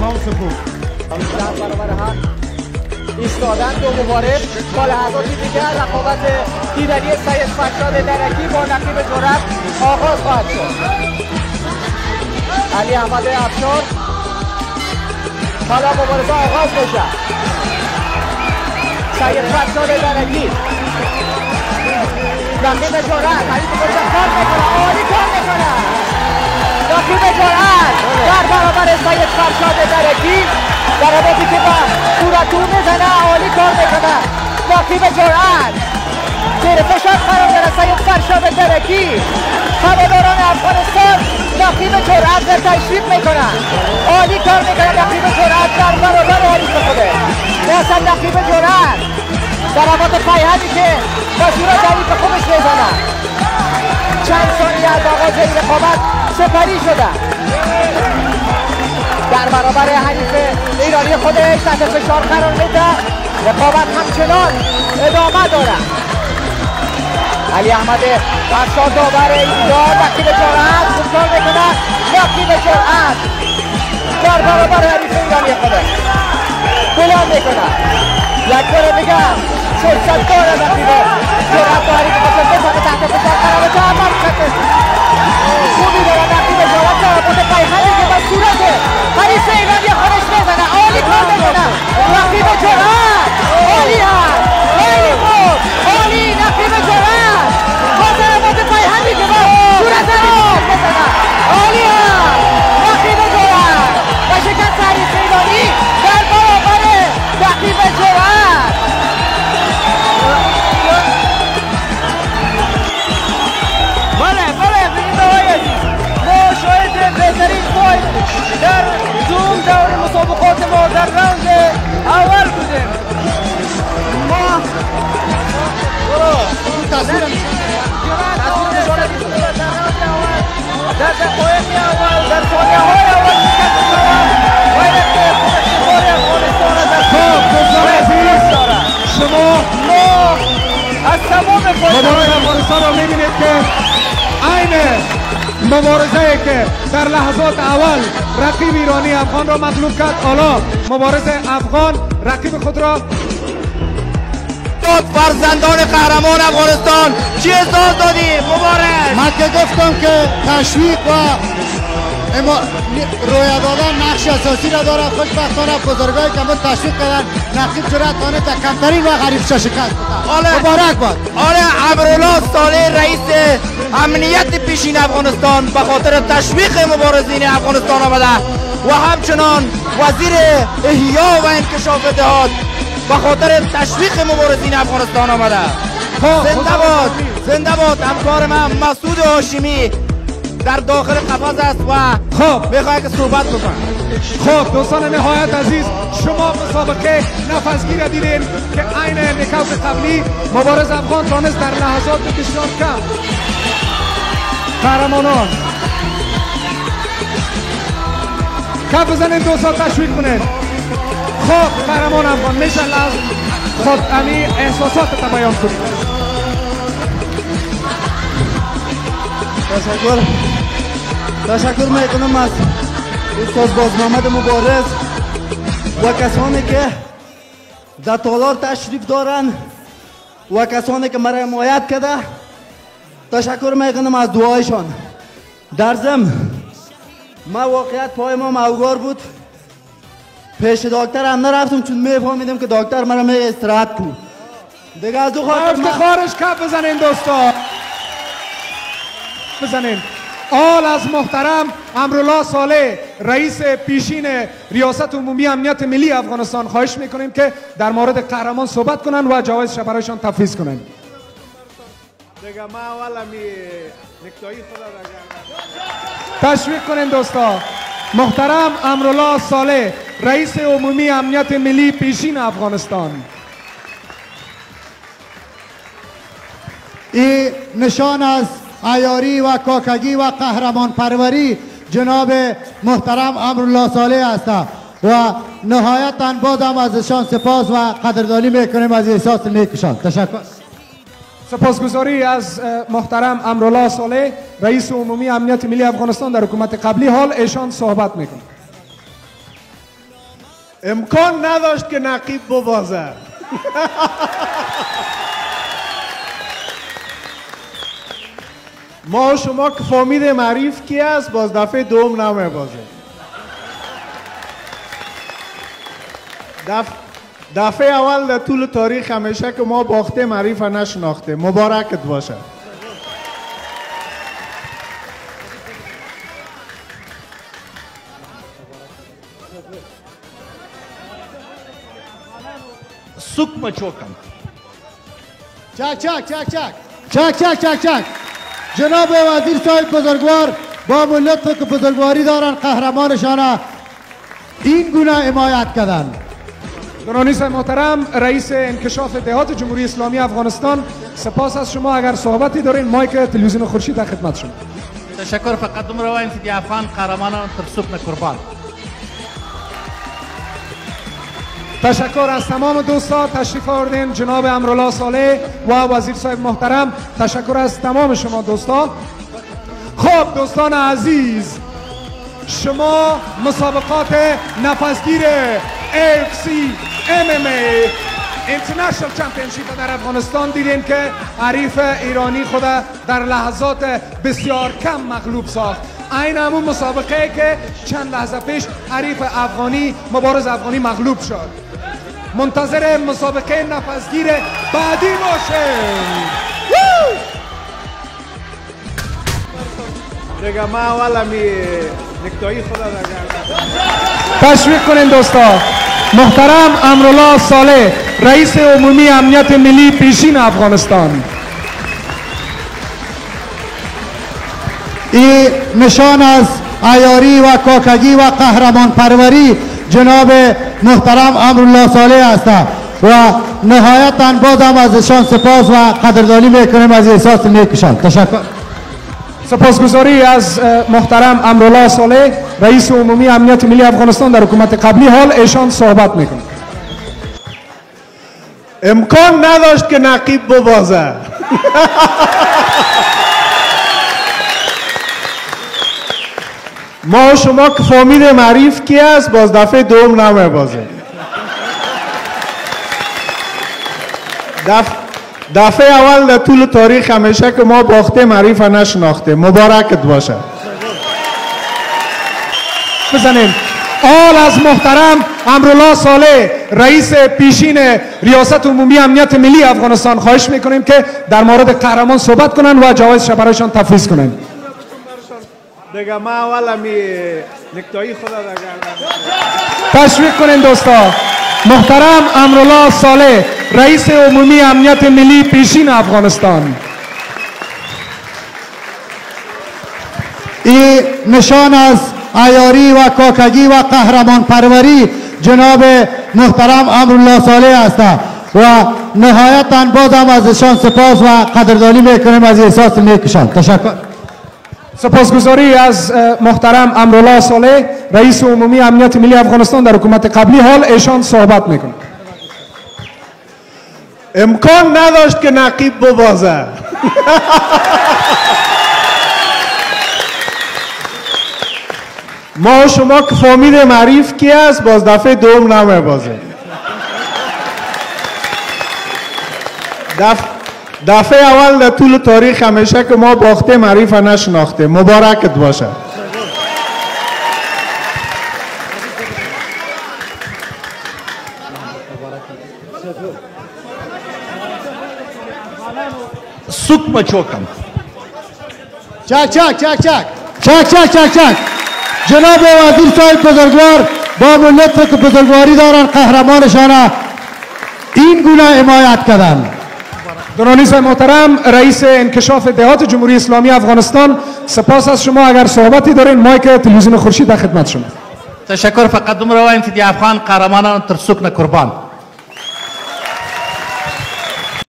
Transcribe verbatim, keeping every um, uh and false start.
خان سپور در برابر هم ایستادن دو مبارز تا لحظاتی دیگر رقابت دیدنی سید فرشاد درکی با نقیب جرأت آغاز خواهد شد. علی احمد افشار حالا مبارزه آغاز بشه. سید فرشاد درکی نقیب جرأت حریف خودش کار میکنه، عالی کار میکنه. نقیب جرأت در برابر سید فرشاد درکی ضرباتی که با صورتو میزنه، عالی کار میکنه. نقیب جرأت زیر فشار قرار داره سید فرشاد درکی. هواداران افغانستان نقیب جرأت را تشویق میکنن، عالی کار میکنه. نقیب جرأت در برابر حریف خوده. مثلا نقیب جرأت ضربات پیهنی که با صورت حریف خودش میزنه. چند ثانیه از آغاز این رقابت سپری شده. در برابر حریف ایرانی خودش تحت فشار قرار میده. رقابت همچنان ادامه داره. علی احمد افشار داور اینجا نقیب جرأت خوب کار میکنه. نقیب جرأت در برابر حریف ایرانی خودش بلند میکنه. یک بار دیگه فرصت داره نقیب جرأت با حریف خودش بزنه، تحت فشار قرار میده. اما خوبی داره نقیب جرأت ضربات پیهنی که با صورت حریف ایرانی خودش میزنه، عالی کار میکنه. نقیب جرأت عالی هست، خیلی خوب، عالی. نقیب جرأت با ضربات پیهنی که با صورت حریف میزنه، عالی هست. نقیب جرأت و شکست حریف ایرانی در برابر نقیب جرأت. بله بله ببینید آقای عزیز، ما شاهد بهترین فایت در زوم دور مسابقات ما در راند اول بودیم. ما برو تصویر در دقایق اول، در ثانیه های اول شکست شدن باید افتخار افغانستان در دوستان عزیز، شما ما از تمام مبارز افغانستان رو میبینید که عین مبارزه که در لحظات اول رقیب ایرانی افغان را مغلوب کرد، حالا مبارز افغان رقیب خود را داد. فرزندان قهرمان افغانستان چی احساس دادی مبارز؟ من که گفتم که تشویق و اما رویا دادن نقش اساسی را داره. خوشبختانه بزرگایی که ما تشویق کردن نقیب جرأت آنه در کمترین و حریفش شکست بودن. مبارک باد. آره امرالله صالح رئیس امنیت پیشین افغانستان به خاطر تشویق مبارزین افغانستان آمده و همچنان وزیر احیا و انکشاف اتحاد به خاطر تشویق مبارزین افغانستان آمده. زنده باد، زنده باد. همکار من مسعود هاشمی در داخل قفس است و خب میخواد که صحبت بکنه. خب دوستان نهایت عزیز، شما مسابقه نفسگیر را دیدین که عین نکات قبلی مبارز افغان تانست در لحظات بسیار کم قهرمانان کف بزنید، دوستان تشویق کنید. خب قهرمان افغان میشه لازم خود امی احساسات تا بیان کنید. تشکر تشکر میکنم از استاد بازمحمد مبارز و کسانی که در تالار تشریف دارن و کسانی که مرا حمایت کرده. تشکر میکنم از دعایشان. در ضمن ما واقعیت پای ما موگار بود، پیش دکتر هم نرفتم چون میفهمیدم که دکتر مرا میگه استراحت کن دیگه. از دو خاطر افتخارش کف بزنین دوستان، بزنین. آل از محترم امرالله صالح رئیس پیشین ریاست عمومی امنیت ملی افغانستان خواهش میکنیم که در مورد قهرمان صحبت کنن و جوایزش برایشان تفویض کنن. دیگه ما اول می نکتایی خدا تشویق کنین دوستان. محترم امرالله صالح رئیس عمومی امنیت ملی پیشین افغانستان. این نشان از عیاری و کاکگی و قهرمان پروری جناب محترم امرالله صالح است و نهایتاً بازم ازشان سپاس و قدردانی میکنیم از احساس نیکشان. تشکر. سپاسگزاری از محترم امرالله صالح رئیس عمومی امنیت ملی افغانستان در حکومت قبلی. حال ایشان صحبت میکنه. امکان نداشت که نقیب ببازه. ما شما که فهمیدیم عریف کی است، باز دفعه دوم نمیبازه. دف... دفعه اول در طول تاریخ همیشه که ما باختیم عریف نشناخته. مبارکت باشه. سکم چوکم. چک چک چک چک چک چک چک چک جناب وزیر صاحب بزرگوار با ملت که بزرگواری دارن قهرمانشان این گونه حمایت کردن. دونانیس محترم رئیس انکشاف اتحاد جمهوری اسلامی افغانستان، سپاس از شما. اگر صحبتی دارین مایک تلویزیون خورشید در خدمت شما. تشکر. فقط دم روان دی افغان قهرمانان تر سکم قربان. تشکر از تمام دوستان تشریف آوردین. جناب امرالله صالح و وزیر صاحب محترم، تشکر از تمام شما دوستان. خب دوستان عزیز، شما مسابقات نفسگیر اف سی ام ام ای اینترنشنال چمپیونشیپ در افغانستان دیدین که حریف ایرانی خود در لحظات بسیار کم مغلوب ساخت. این همون مسابقه که چند لحظه پیش حریف افغانی مبارز افغانی مغلوب شد. منتظر مسابقه نفسگیر بعدی باشیم. دیگه ما اول می نکتایی خدا در تشویق کنین دوستان. محترم امرالله صالح رئیس عمومی امنیت ملی پیشین افغانستان. این نشان از عیاری و کاکگی و قهرمان پروری جناب محترم امرالله صالح هستند و نهایتاً بازم ازشان سپاس و قدردانی میکنیم از احساس نیکشان. تشکر. سپاسگزاری از محترم امرالله صالح رئیس عمومی امنیت ملی افغانستان در حکومت قبلی. حال ایشان صحبت میکنه. امکان نداشت که نقیب ببازه. ما شما که فهمیدیم عریف کی است، باز دفعه دوم نمیبازه. دف... دفعه اول در طول تاریخ همیشه که ما باختیم عریف نشناخته. مبارکت باشه. بزنیم. آل از محترم امرالله صالح رئیس پیشین ریاست عمومی امنیت ملی افغانستان خواهش میکنیم که در مورد قهرمان صحبت کنن و جوایزش برایشان تفویض کنن. دیگه ما اول می نکتایی خدا در تشویق کنین دوستا. محترم امرالله صالح رئیس عمومی امنیت ملی پیشین افغانستان. این نشان از عیاری و کاکگی و قهرمان پروری جناب محترم امرالله صالح هستند و نهایتاً بازم ازشان سپاس و قدردانی میکنیم از احساس نیکشان. تشکر. سپاسگزاری از محترم امرالله صالح رئیس عمومی امنیت ملی افغانستان در حکومت قبلی. حال ایشان صحبت میکنه. امکان نداشت که نقیب ببازه. ما شما که فهمیدیم عریف کی است، باز دفعه دوم نمیبازه. دف... دفعه اول در طول تاریخ همیشه که ما باختیم عریف نشناخته. مبارکت باشه. سکم چوکم. چک چک چک چک چک چک چک چک جناب وزیر صاحب بزرگوار با ملت که بزرگواری دارن قهرمانشان این گونه حمایت کردن. دونانیس محترم رئیس انکشاف اتحاد جمهوری اسلامی افغانستان، سپاس از شما. اگر صحبتی دارین مایک تلویزیون خورشید در خدمت شما. تشکر. فقط دم روان دی افغان قهرمانان تر سکم قربان.